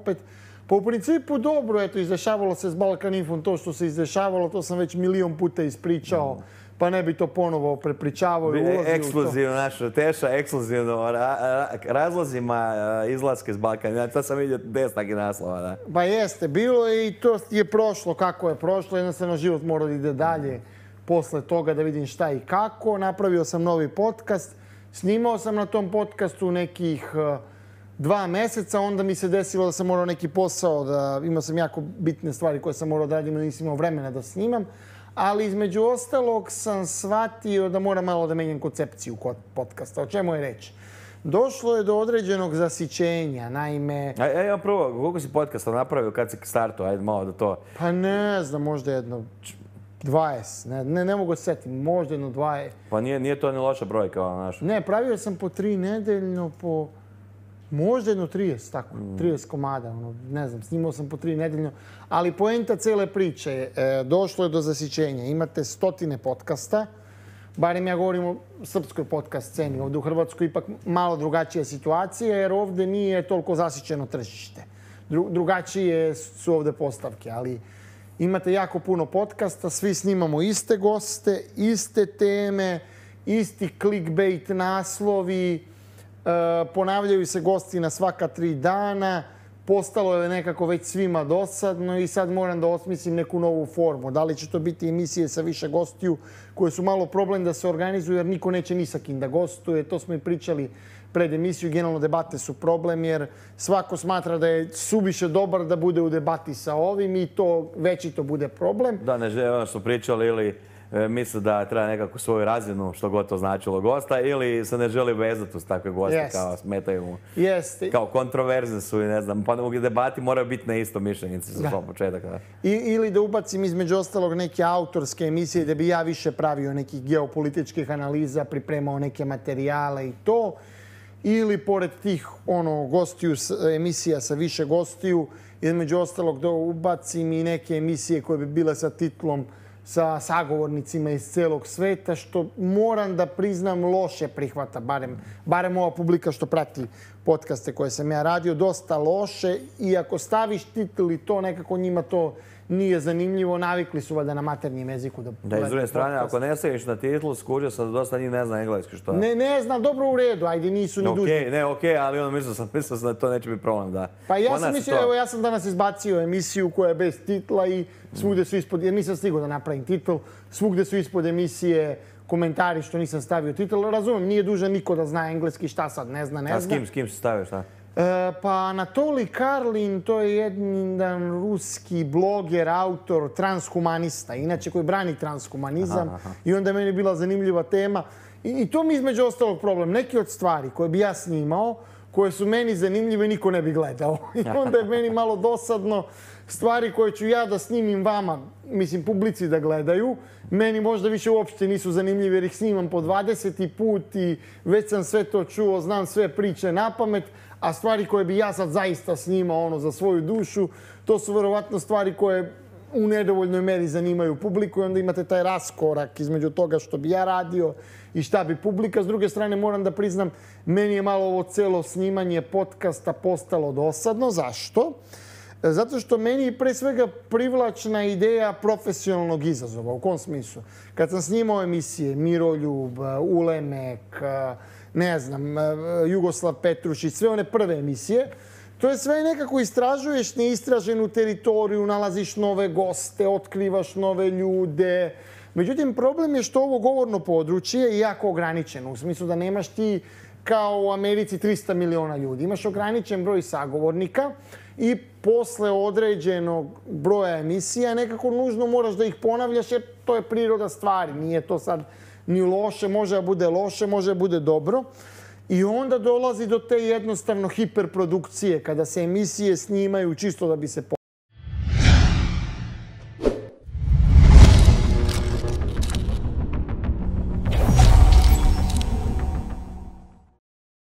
opet. Pa u principu dobro, eto, izdešavalo se s Balkan Infom to što se izdešavalo, to sam već milion puta ispričao, pa ne bi to ponovo prepričavao i ulazio u to. Ekskluzivno naša Teša, ekskluzivno razlozima izlaske s Balkana. To sam vidio 10 takih naslova, da. Pa jeste, bilo je i to je prošlo kako je prošlo, jednostavno život mora da ide dalje posle toga da vidim šta i kako. Napravio sam novi podcast, snimao sam na tom podcastu nekih 2 meseca, onda mi se desilo da sam morao neki posao, da imao sam jako bitne stvari koje sam morao da radim, nisam imao vremena da snimam. Ali između ostalog sam shvatio da moram malo da menjam koncepciju kod podcasta. O čemu je reč? Došlo je do određenog zasićenja, naime... Ja prvo, koliko si podcasta napravio kad si startao? Ajde malo da to... Pa ne znam, možda jedno 20. Ne mogu se setiti, možda jedno 20. Pa nije to ni loša brojka, znaš. Ne, pravio sam po 3 nedeljno, po... Možda jedno 30, tako, 30 komada, ne znam, snimao sam po 3 nedeljno. Ali poenta cele priče je, došlo je do zasićenja. Imate stotine podcasta, barem ja govorim o srpskoj podcast sceni. Ovdje u Hrvatskoj ipak malo drugačija situacija, jer ovdje nije toliko zasićeno tržište. Drugačije su ovdje postavke, ali imate jako puno podcasta, svi snimamo iste goste, iste teme, isti clickbait naslovi, ponavljaju se gosti na svaka 3 dana, postalo je nekako već svima dosadno i sad moram da osmislim neku novu formu. Da li će to biti emisije sa više gostiju koje su malo problem da se organizuju jer niko neće ni sa kim da gostuje. To smo i pričali pred emisiju. Generalno debate su problem jer svako smatra da je suviše dobar da bude u debati sa ovim i to veći to bude problem. Da, ne žele ono što pričali ili misle da treba nekako svoju razinu, što god to značilo, gosta, ili se ne želi vezati uz takve goste kao smetaju mu. Kao kontroverzne su i ne znam, pa u debati moraju biti na isto mišljenjici za svoj početak. Ili da ubacim između ostalog neke autorske emisije da bi ja više pravio nekih geopolitičkih analiza, pripremao neke materijale i to. Ili pored tih gostiju, emisija sa više gostiju, između ostalog da ubacim i neke emisije koje bi bile sa titlom sa sagovornicima iz celog sveta, što moram da priznam loše prihvata, barem ova publika što prati podcaste koje sam ja radio, dosta loše i ako staviš titl i to nekako njima to nije zanimljivo, navikli su valjda na maternjem jeziku da gledaju podcast. Da, iz druge strane, ako ne staviš na titlu, skužio sam da dosta njih ne zna engleski, što? Ne zna, dobro u redu, ajde, nisu ni dužni. Okej, ali mislio sam da to neće biti problem, da. Pa ja sam mislio, evo, ja sam danas izbacio emisiju koja je bez titla i svugde su ispod, jer nisam stigao da napravim titl, svugde su ispod emisije komentari što nisam stavio titl. Razumijem, nije dužan niko da zna engleski, šta sad, ne zna. A s kim si stavio, šta? Pa Anatolij Karlin, to je jedan ruski bloger, autor, transhumanista, inače koji brani transhumanizam. I onda je meni bila zanimljiva tema. I to mi između ostalog problem. Neki od stvari koje bi ja snimao, koje su meni zanimljive, niko ne bi gledao. I onda je meni malo dosadno stvari koje ću ja da snimim vama, mislim, publici da gledaju. Meni možda više uopšte nisu zanimljive jer ih snimam po 20. put i već sam sve to čuo, znam sve priče na pamet, a stvari koje bi ja sad zaista snimao za svoju dušu, to su verovatno stvari koje u nedovoljnoj meri zanimaju publiku i onda imate taj raskorak između toga što bi ja radio i šta bi publika. S druge strane, moram da priznam, meni je malo ovo celo snimanje podcasta postalo dosadno. Zašto? Zato što meni je pre svega privlačna ideja profesionalnog izazova. U kom smislu? Kad sam snimao emisije Miroljub, Ulemek, ne znam, Jugoslav Petrušić, sve one prve emisije, to je sve nekako istražuješ neistraženu teritoriju, nalaziš nove goste, otkrivaš nove ljude. Međutim, problem je što ovo govorno područje je jako ograničeno. U smislu da nemaš ti kao u Americi 300 miliona ljudi. Imaš ograničen broj sagovornika i posle određenog broja emisija nekako nužno moraš da ih ponavljaš jer to je priroda stvari. Nije to sad ni loše, može da bude loše, može da bude dobro. I onda dolazi do te jednostavno hiperprodukcije kada se emisije snimaju čisto da bi se